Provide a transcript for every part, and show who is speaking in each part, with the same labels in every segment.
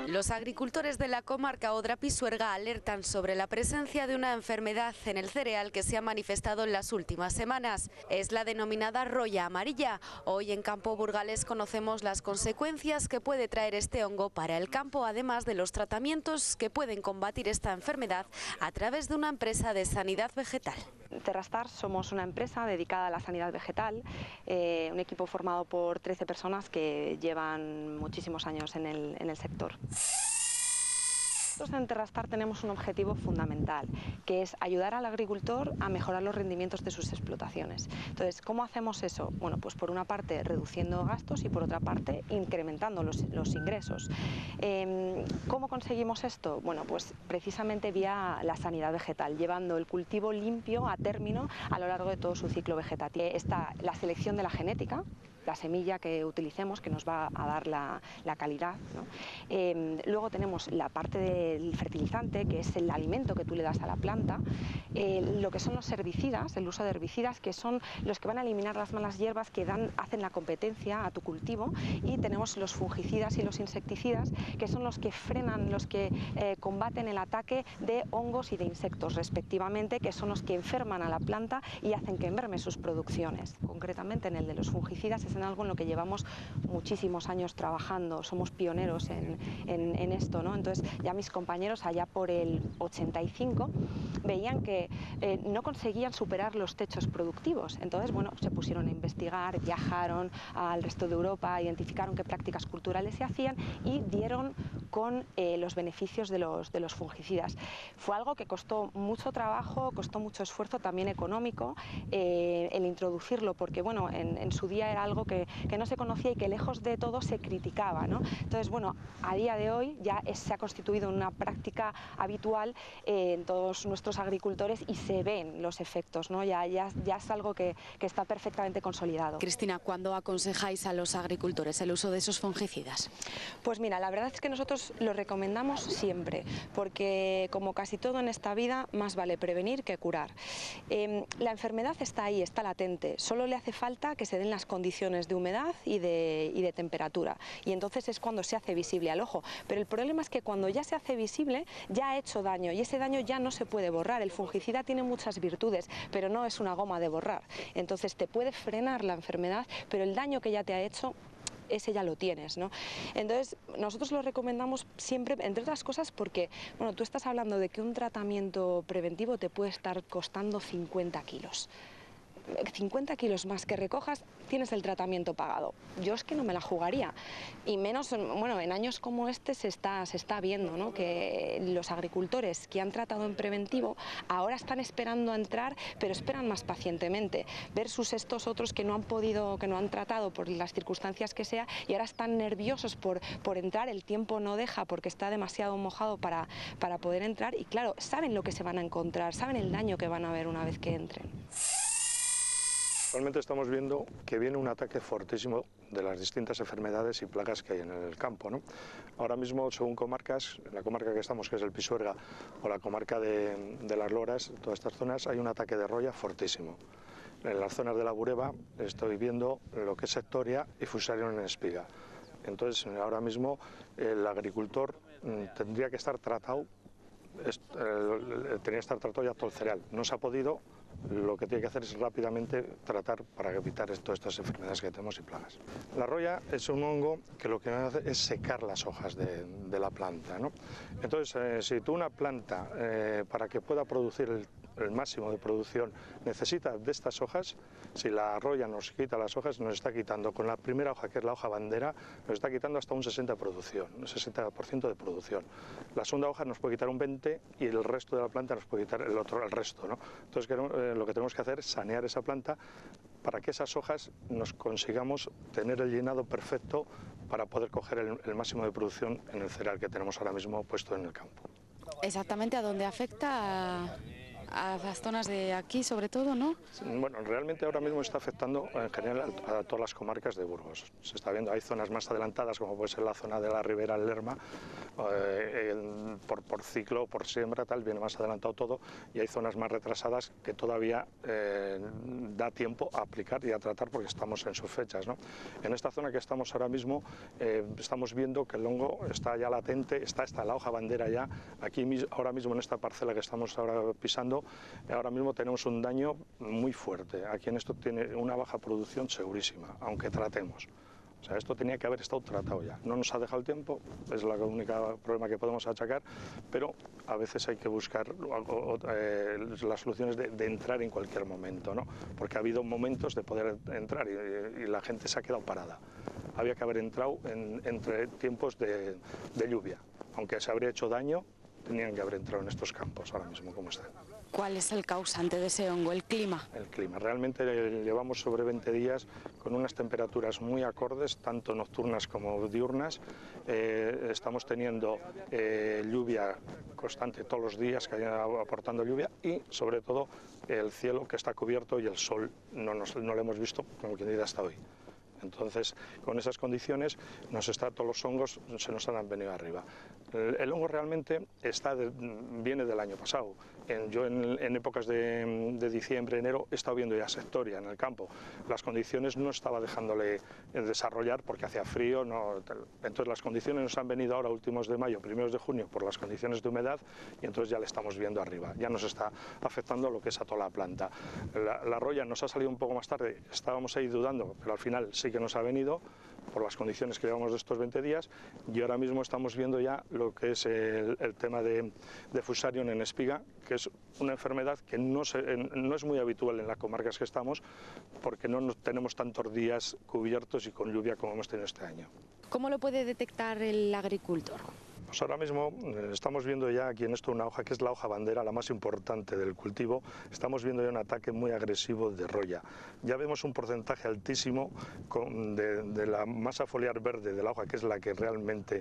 Speaker 1: Los agricultores de la comarca Odra-Pisuerga alertan sobre la presencia de una enfermedad en el cereal que se ha manifestado en las últimas semanas. Es la denominada roya amarilla. Hoy en Campo Burgales conocemos las consecuencias que puede traer este hongo para el campo, además de los tratamientos que pueden combatir esta enfermedad a través de una empresa de sanidad vegetal.
Speaker 2: Terrastar somos una empresa dedicada a la sanidad vegetal, un equipo formado por 13 personas que llevan muchísimos años en el sector. Nosotros en Terrastar tenemos un objetivo fundamental, que es ayudar al agricultor a mejorar los rendimientos de sus explotaciones. Entonces, ¿cómo hacemos eso? Bueno, pues por una parte reduciendo gastos y por otra parte incrementando los ingresos. ¿Cómo conseguimos esto? Bueno, pues precisamente vía la sanidad vegetal, llevando el cultivo limpio a término a lo largo de todo su ciclo vegetativo. Está la selección de la genética, la semilla que utilicemos, que nos va a dar la calidad, ¿no? Luego tenemos la parte del fertilizante, que es el alimento que tú le das a la planta, lo que son los herbicidas, el uso de herbicidas, que son los que van a eliminar las malas hierbas que hacen la competencia a tu cultivo, y tenemos los fungicidas y los insecticidas, que son los que frenan, los que combaten el ataque de hongos y de insectos respectivamente, que son los que enferman a la planta y hacen que enferme sus producciones. Concretamente en el de los fungicidas es en algo en lo que llevamos muchísimos años trabajando, somos pioneros en esto, ¿no? Entonces ya mis compañeros allá por el 85 veían que no conseguían superar los techos productivos, entonces bueno, se pusieron a investigar, viajaron al resto de Europa, identificaron qué prácticas culturales se hacían y dieron con los beneficios de los fungicidas. Fue algo que costó mucho trabajo, costó mucho esfuerzo también económico el introducirlo, porque bueno, en su día era algo que no se conocía y que lejos de todo se criticaba, ¿no? Entonces bueno, a día de hoy ya se ha constituido una práctica habitual en todos nuestros agricultores y se ven los efectos, ¿no? Ya es algo que está perfectamente consolidado.
Speaker 1: Cristina, ¿cuándo aconsejáis a los agricultores el uso de esos fungicidas?
Speaker 2: Pues mira, la verdad es que nosotros lo recomendamos siempre, porque como casi todo en esta vida, más vale prevenir que curar. La enfermedad está ahí, está latente, solo le hace falta que se den las condiciones de humedad y de temperatura, y entonces es cuando se hace visible al ojo, pero el problema es que cuando ya se hace visible ya ha hecho daño y ese daño ya no se puede borrar. El fungicida tiene muchas virtudes, pero no es una goma de borrar, entonces te puede frenar la enfermedad, pero el daño que ya te ha hecho, ese ya lo tienes, ¿no? Entonces nosotros lo recomendamos siempre, entre otras cosas porque, bueno, tú estás hablando de que un tratamiento preventivo te puede estar costando 50 kilos. 50 kilos más que recojas, tienes el tratamiento pagado. Yo es que no me la jugaría, y menos, bueno, en años como este se está viendo, ¿no?, que los agricultores que han tratado en preventivo ahora están esperando a entrar, pero esperan más pacientemente, versus estos otros que no han podido, que no han tratado por las circunstancias que sea, y ahora están nerviosos por entrar, el tiempo no deja porque está demasiado mojado para poder entrar, y claro, saben lo que se van a encontrar, saben el daño que van a ver una vez que entren.
Speaker 3: Actualmente estamos viendo que viene un ataque fortísimo de las distintas enfermedades y plagas que hay en el campo, ¿no? Ahora mismo, según comarcas, en la comarca que estamos, que es el Pisuerga, o la comarca de las Loras, todas estas zonas, hay un ataque de roya fortísimo. En las zonas de la Bureba estoy viendo lo que es Sectoria y Fusarium en espiga. Entonces, ahora mismo el agricultor tendría que estar tratado, ya todo el cereal. No se ha podido. Lo que tiene que hacer es rápidamente tratar para evitar todas estas enfermedades que tenemos y plagas. La roya es un hongo que lo que hace es secar las hojas de la planta, ¿no? Entonces, si tú una planta, para que pueda producir el máximo de producción, necesita de estas hojas, si la roya nos quita las hojas, nos está quitando con la primera hoja, que es la hoja bandera, nos está quitando hasta un 60% de producción. La segunda hoja nos puede quitar un 20% y el resto de la planta nos puede quitar el resto, ¿no? Entonces lo que tenemos que hacer es sanear esa planta para que esas hojas nos consigamos tener el llenado perfecto para poder coger el máximo de producción en el cereal que tenemos ahora mismo puesto en el campo.
Speaker 1: Exactamente, ¿a dónde afecta
Speaker 4: a las zonas de aquí sobre todo, ¿no?
Speaker 3: Bueno, realmente ahora mismo está afectando en general a todas las comarcas de Burgos. Se está viendo, hay zonas más adelantadas, como puede ser la zona de la Ribera, el Lerma, por ciclo, por siembra, tal, viene más adelantado todo, y hay zonas más retrasadas que todavía da tiempo a aplicar y a tratar porque estamos en sus fechas, ¿no? En esta zona que estamos ahora mismo, estamos viendo que el hongo está ya latente, está la hoja bandera ya, aquí ahora mismo en esta parcela que estamos ahora pisando, ahora mismo tenemos un daño muy fuerte. Aquí en esto tiene una baja producción segurísima, aunque tratemos. O sea, esto tenía que haber estado tratado ya. No nos ha dejado el tiempo, es el único problema que podemos achacar, pero a veces hay que buscar las soluciones de entrar en cualquier momento, ¿no? Porque ha habido momentos de poder entrar y la gente se ha quedado parada. Había que haber entrado entre tiempos de lluvia. Aunque se habría hecho daño, tenían que haber entrado en estos campos ahora mismo como están.
Speaker 4: ¿Cuál es el causante de ese hongo? ¿El clima?
Speaker 3: El clima. Realmente llevamos sobre 20 días con unas temperaturas muy acordes, tanto nocturnas como diurnas. Estamos teniendo lluvia constante todos los días, que aportando lluvia, y sobre todo el cielo que está cubierto y el sol no lo hemos visto como quien dice hasta hoy. Entonces, con esas condiciones, todos los hongos se nos han venido arriba. El hongo realmente viene del año pasado. Yo en épocas de diciembre, enero, he estado viendo ya sectoria en el campo. Las condiciones no estaba dejándole desarrollar porque hacía frío. Entonces las condiciones nos han venido ahora últimos de mayo, primeros de junio, por las condiciones de humedad, y entonces ya le estamos viendo arriba. Ya nos está afectando lo que es a toda la planta. La roya nos ha salido un poco más tarde, estábamos ahí dudando, pero al final sí que nos ha venido por las condiciones que llevamos de estos 20 días, y ahora mismo estamos viendo ya lo que es el tema de Fusarium en espiga, que es una enfermedad que no es muy habitual en las comarcas que estamos, porque no tenemos tantos días cubiertos y con lluvia como hemos tenido este año.
Speaker 4: ¿Cómo lo puede detectar el agricultor?
Speaker 3: Pues ahora mismo estamos viendo ya aquí en esto una hoja que es la hoja bandera, la más importante del cultivo. Estamos viendo ya un ataque muy agresivo de roya. Ya vemos un porcentaje altísimo de la masa foliar verde de la hoja, que es la que realmente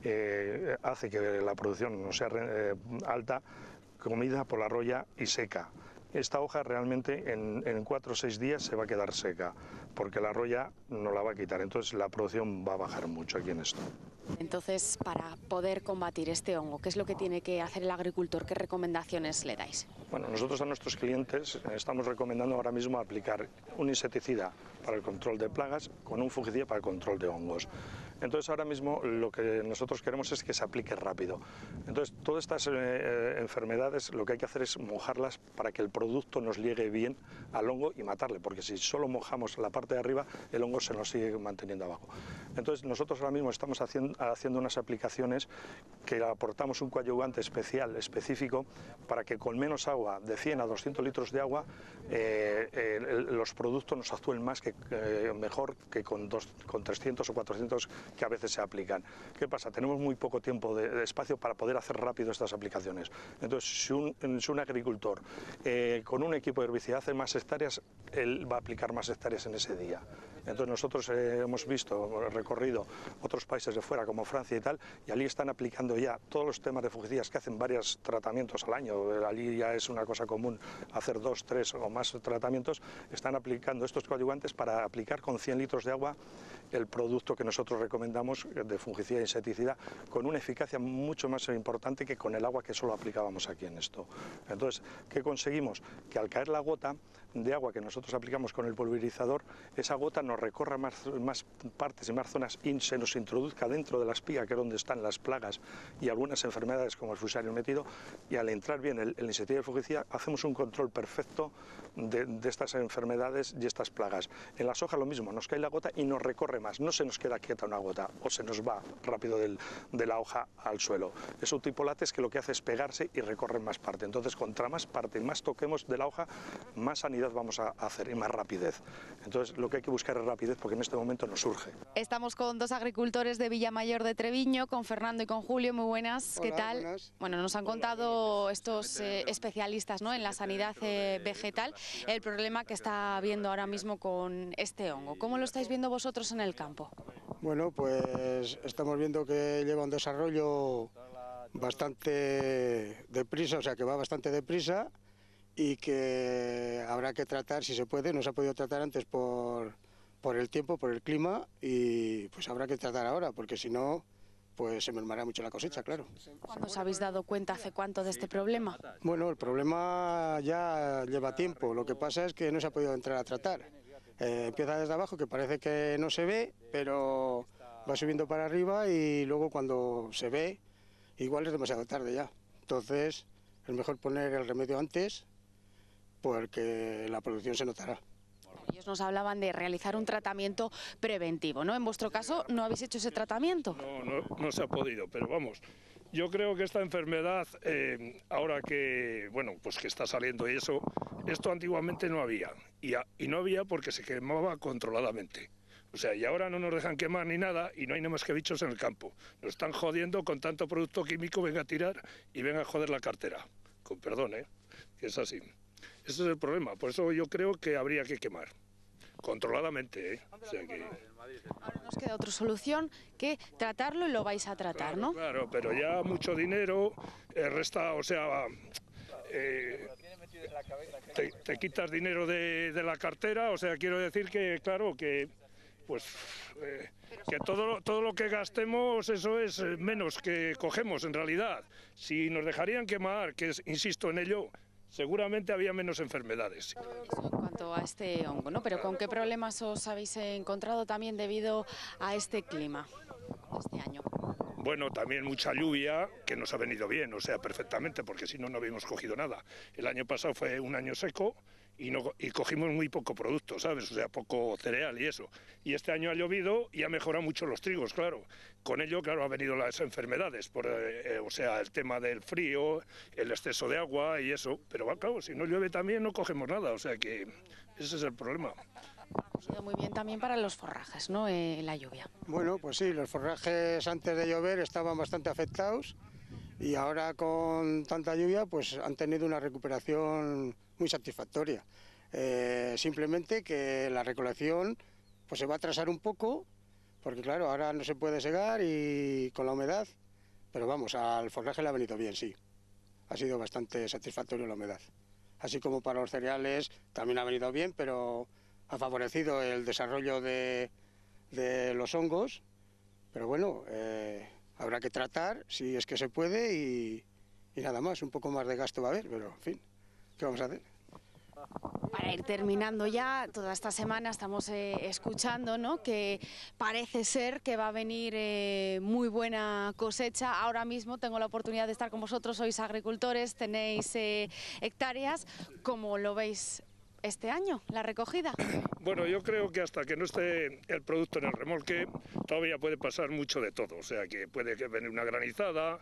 Speaker 3: hace que la producción no sea alta, comida por la roya y seca. Esta hoja realmente en 4 o 6 días se va a quedar seca, porque la roya no la va a quitar, entonces la producción va a bajar mucho aquí en esto.
Speaker 4: Entonces, para poder combatir este hongo, ¿qué es lo que tiene que hacer el agricultor? ¿Qué recomendaciones le dais?
Speaker 3: Bueno, nosotros a nuestros clientes estamos recomendando ahora mismo aplicar un insecticida para el control de plagas con un fungicida para el control de hongos. Entonces ahora mismo lo que nosotros queremos es que se aplique rápido. Entonces todas estas enfermedades lo que hay que hacer es mojarlas para que el producto nos llegue bien al hongo y matarle, porque si solo mojamos la parte de arriba, el hongo se nos sigue manteniendo abajo. Entonces nosotros ahora mismo estamos haciendo unas aplicaciones que aportamos un coadyuvante específico, para que con menos agua, de 100 a 200 litros de agua, los productos nos actúen mejor que con 300 o 400 que a veces se aplican. ¿Qué pasa? Tenemos muy poco tiempo de espacio para poder hacer rápido estas aplicaciones. Entonces, si un agricultor con un equipo de herbicida hace más hectáreas, él va a aplicar más hectáreas en ese día. Entonces nosotros hemos recorrido otros países de fuera como Francia y tal, y allí están aplicando ya todos los temas de fungicidas que hacen varios tratamientos al año. Allí ya es una cosa común hacer 2, 3 o más tratamientos. Están aplicando estos coadyuvantes para aplicar con 100 litros de agua el producto que nosotros recomendamos de fungicida e insecticida, con una eficacia mucho más importante que con el agua que solo aplicábamos aquí en esto. Entonces, ¿qué conseguimos? Que al caer la gota de agua que nosotros aplicamos con el pulverizador, esa gota nos recorra más partes y más zonas y se nos introduzca dentro de la espiga, que es donde están las plagas y algunas enfermedades como el Fusarium metido, y al entrar bien el insecticida y el fungicida hacemos un control perfecto de estas enfermedades y estas plagas. En las hojas lo mismo, nos cae la gota y nos recorre más, no se nos queda quieta una gota o se nos va rápido de la hoja al suelo. Es un tipo látex que lo que hace es pegarse y recorrer más parte. Entonces, contra más parte, más toquemos de la hoja, más sanidad vamos a hacer y más rapidez. Entonces, lo que hay que buscar es rapidez, porque en este momento nos surge.
Speaker 4: Estamos con dos agricultores de Villamayor de Treviño, con Fernando y con Julio. Muy buenas.
Speaker 5: Hola,
Speaker 4: ¿qué tal?
Speaker 5: Buenas.
Speaker 4: Bueno, nos han contado estos especialistas, ¿no?, en la sanidad vegetal, el problema que está habiendo ahora mismo con este hongo. ¿Cómo lo estáis viendo vosotros en el campo?
Speaker 5: Bueno, pues estamos viendo que lleva un desarrollo bastante deprisa, o sea que va bastante deprisa, y que habrá que tratar, si se puede, no se ha podido tratar antes por el tiempo, por el clima, y pues habrá que tratar ahora, porque si no, pues se mermará mucho la cosecha, claro.
Speaker 4: ¿Cuándo os habéis dado cuenta, hace cuánto, de este problema?
Speaker 5: Bueno, el problema ya lleva tiempo, lo que pasa es que no se ha podido entrar a tratar. Empieza desde abajo, que parece que no se ve, pero va subiendo para arriba y luego cuando se ve, igual es demasiado tarde ya. Entonces, es mejor poner el remedio antes, porque la producción se notará.
Speaker 4: Ellos nos hablaban de realizar un tratamiento preventivo, ¿no? En vuestro caso, ¿no habéis hecho ese tratamiento?
Speaker 6: No se ha podido, pero vamos, yo creo que esta enfermedad, ahora que, bueno, pues que está saliendo y eso, esto antiguamente no había, y no había porque se quemaba controladamente. O sea, y ahora no nos dejan quemar ni nada y no hay nada más que bichos en el campo. Nos están jodiendo con tanto producto químico, venga a tirar y venga a joder la cartera. Con perdón, que es así. Ese es el problema, por eso yo creo que habría que quemar, controladamente, O sea que...
Speaker 4: Ahora nos queda otra solución que tratarlo y lo vais a tratar, ¿no?
Speaker 6: Claro, pero ya mucho dinero resta, o sea... te quitas dinero de la cartera, o sea, quiero decir que, claro, que... pues que todo lo que gastemos, eso es menos que cogemos en realidad. Si nos dejarían quemar, que insisto en ello, seguramente había menos enfermedades.
Speaker 4: Eso en cuanto a este hongo, ¿no? Pero ¿con qué problemas os habéis encontrado también debido a este clima este año?
Speaker 6: Bueno, también mucha lluvia, que nos ha venido bien, o sea, perfectamente, porque si no, no habíamos cogido nada. El año pasado fue un año seco y cogimos muy poco producto, ¿sabes? O sea, poco cereal y eso. Y este año ha llovido y ha mejorado mucho los trigos, claro. Con ello, claro, han venido las enfermedades, o sea, el tema del frío, el exceso de agua y eso. Pero claro, si no llueve también no cogemos nada, o sea que ese es el problema.
Speaker 4: Ha ido muy bien también para los forrajes, ¿no? La lluvia.
Speaker 5: Bueno, pues sí, los forrajes antes de llover estaban bastante afectados y ahora con tanta lluvia pues han tenido una recuperación muy satisfactoria. Simplemente que la recolección pues se va a atrasar un poco, porque claro, ahora no se puede segar y con la humedad, pero vamos, al forraje le ha venido bien, sí. Ha sido bastante satisfactorio la humedad. Así como para los cereales también ha venido bien, pero ha favorecido el desarrollo de los hongos, pero bueno, habrá que tratar si es que se puede y nada más, un poco más de gasto va a haber, pero en fin, ¿qué vamos a hacer?
Speaker 4: Para ir terminando ya, toda esta semana estamos escuchando, ¿no?, que parece ser que va a venir muy buena cosecha. Ahora mismo tengo la oportunidad de estar con vosotros, sois agricultores, tenéis hectáreas. ¿Cómo lo veis este año, la recogida?
Speaker 6: Bueno, yo creo que hasta que no esté el producto en el remolque todavía puede pasar mucho de todo, o sea que puede venir una granizada,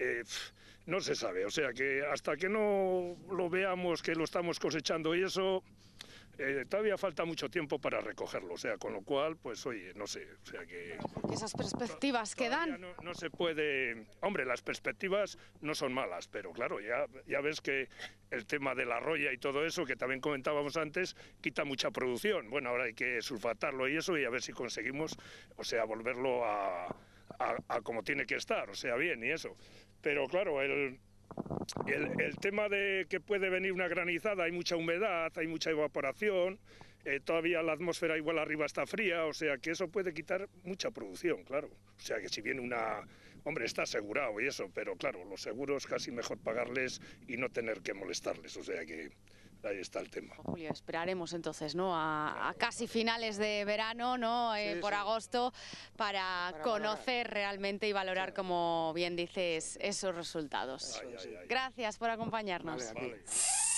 Speaker 6: no se sabe, o sea que hasta que no lo veamos que lo estamos cosechando y eso, todavía falta mucho tiempo para recogerlo, o sea, con lo cual, pues oye, no sé, o sea que...
Speaker 4: Esas perspectivas que dan.
Speaker 6: No se puede... Hombre, las perspectivas no son malas, pero claro, ya ves que el tema de la roya y todo eso, que también comentábamos antes, quita mucha producción. Bueno, ahora hay que sulfatarlo y eso, y a ver si conseguimos, o sea, volverlo a como tiene que estar, o sea, bien y eso. Pero claro, el tema de que puede venir una granizada, hay mucha humedad, hay mucha evaporación, todavía la atmósfera igual arriba está fría, o sea que eso puede quitar mucha producción, claro. O sea que si viene una... Hombre, está asegurado y eso, pero claro, los seguros casi mejor pagarles y no tener que molestarles, o sea que... Ahí está el tema.
Speaker 4: Julio, esperaremos entonces, ¿no?, a casi finales de verano, ¿no?, por agosto, para conocer realmente y valorar, como bien dices, esos resultados. Gracias por acompañarnos.
Speaker 6: Vale.